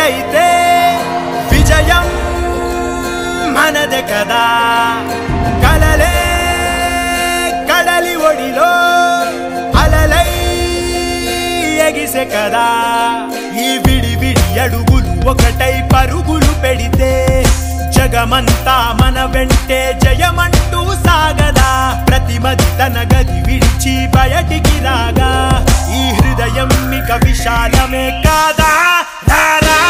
అయితే విజయం మనదే కదా కలలే కడలి ఒడిలో అలలై ఎగిసే కదా ఈ విడి విడి అడుగులు ఒకటై పరుగులు పెడితే జగమంతా మన వెంటే జయమంటూ సాగదా ప్రతిమది తన గది విడిచి బయటికి రాగా ఈ హృదయం మిక విశాలమే కాదా రారా